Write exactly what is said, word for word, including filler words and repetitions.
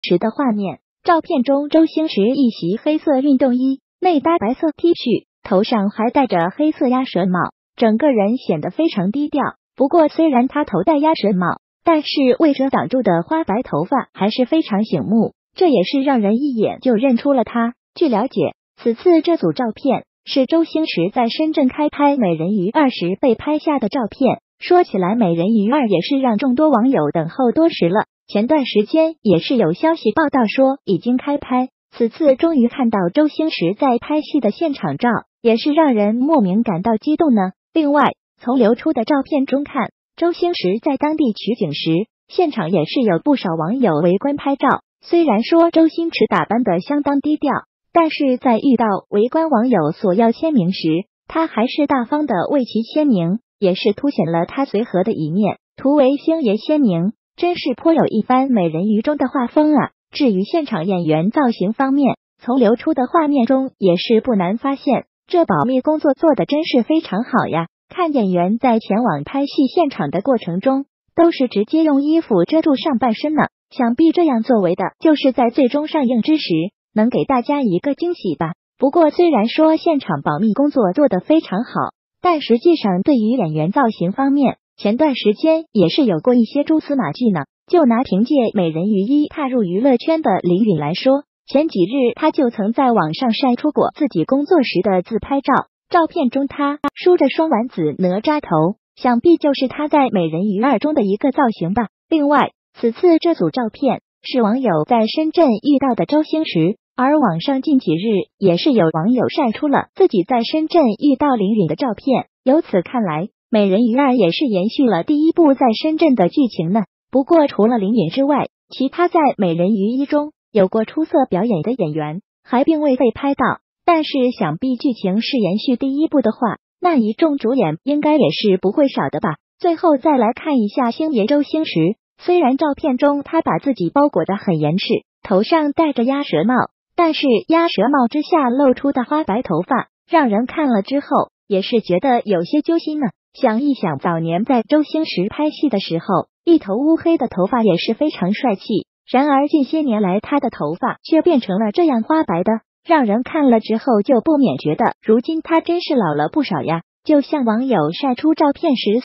时的画面。照片中，周星驰一袭黑色运动衣，内搭白色 T 恤，头上还戴着黑色鸭舌帽，整个人显得非常低调。不过，虽然他头戴鸭舌帽，但是未遮挡住的花白头发还是非常醒目，这也是让人一眼就认出了他。据了解，此次这组照片是周星驰在深圳开拍《美人鱼二》时被拍下的照片。说起来，《美人鱼二》也是让众多网友等候多时了。前段时间也是有消息报道说已经开拍，此次终于看到周星驰在拍戏的现场照，也是让人莫名感到激动呢。另外，从流出的照片中看，周星驰在当地取景时，现场也是有不少网友围观拍照。虽然说周星驰打扮得相当低调，但是在遇到围观网友索要签名时，他还是大方的为其签名，也是凸显了他随和的一面。图为星爷签名，真是颇有一番美人鱼中的画风啊。至于现场演员造型方面，从流出的画面中也是不难发现，这保密工作做的真是非常好呀。看演员在前往拍戏现场的过程中，都是直接用衣服遮住上半身呢，想必这样作为的就是在最终上映之时能给大家一个惊喜吧。不过虽然说现场保密工作做得非常好，但实际上对于演员造型方面，前段时间也是有过一些蛛丝马迹呢。就拿凭借《美人鱼一》踏入娱乐圈的林允来说，前几日他就曾在网上晒出过自己工作时的自拍照，照片中他梳着双丸子哪吒头，想必就是他在《美人鱼二》中的一个造型吧。另外，此次这组照片是网友在深圳遇到的周星驰，而网上近几日也是有网友晒出了自己在深圳遇到林允的照片。由此看来，《美人鱼二》也是延续了第一部在深圳的剧情呢。不过除了林允之外，其他在《美人鱼一》中有过出色表演的演员还并未被拍到，但是想必剧情是延续第一部的话，那一众主演应该也是不会少的吧。最后再来看一下星爷周星驰，虽然照片中他把自己包裹得很严实，头上戴着鸭舌帽，但是鸭舌帽之下露出的花白头发，让人看了之后也是觉得有些揪心呢。想一想早年在周星驰拍戏的时候，一头乌黑的头发也是非常帅气，然而近些年来他的头发却变成了这样花白的，让人看了之后就不免觉得如今他真是老了不少呀。就像网友晒出照片时